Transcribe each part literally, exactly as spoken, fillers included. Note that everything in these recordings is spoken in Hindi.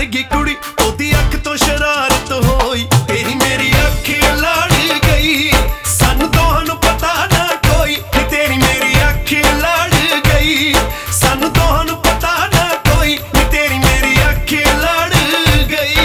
वर्गी कुड़ी ओदी अख तो शरारत होई तेरी मेरी अख लड़ गई सानू दोहां नू पता ना कोई तेरी मेरी अख लड़ गई सानू दोहां नू पता ना कोई तेरी मेरी अख लड़ गई।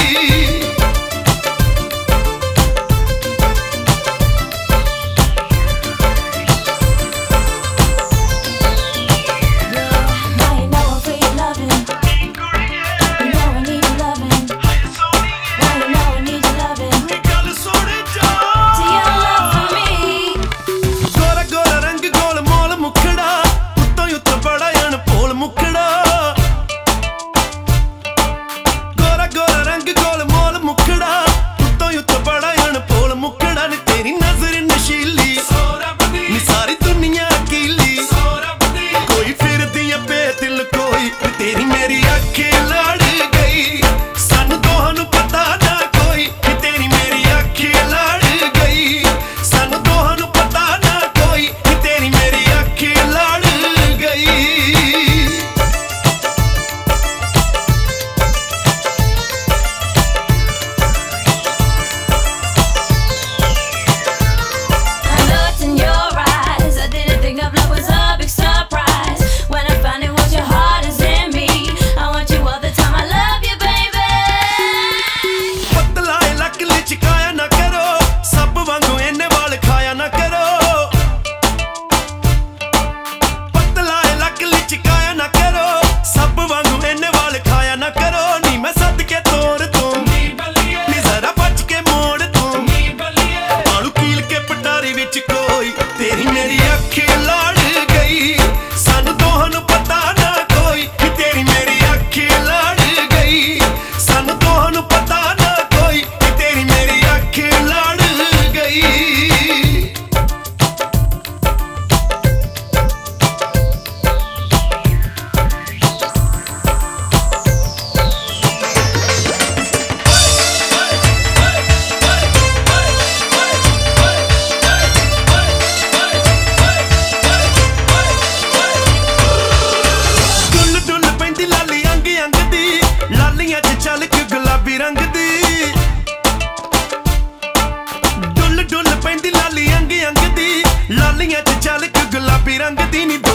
तेरी मेरी अख लड़ गई सानू दोहां नू पता ना कोई तेरी मेरी अख लड़ गई सानू दोहां नू पता ना कोई तेरी मेरी अख लड़ गई। I looked in your eyes, I didn't think of love was a big surprise. When I found it was your heart is in me, I want you all the time, I love you baby. पतला लक लिचकाया ना करो सब वांगू इन्ने वाल खाया ना करो पतला लक लिचकाया ना करो सब वांगू इन्ने वाल खाया ना करो नी मैं सद के तोड़ दूं नी जरा बच के मोड़ दूं बालू कील के पटारी विच कोई तेरी मेरी अख लड़ गई सानू दोहां नू पता ना कोई तेरी मेरी अख लड़ गई सानू दोहां नू पता ना कोई तेरी मेरी अख लड़ गई। डुल डुल पैंदी लाली अंग अंग दी लालियां च चल के गुलाबी रंग दी डुल डुल पैंदी लाली अंग अंग दी लालियां च चल के गुलाबी रंग दी नी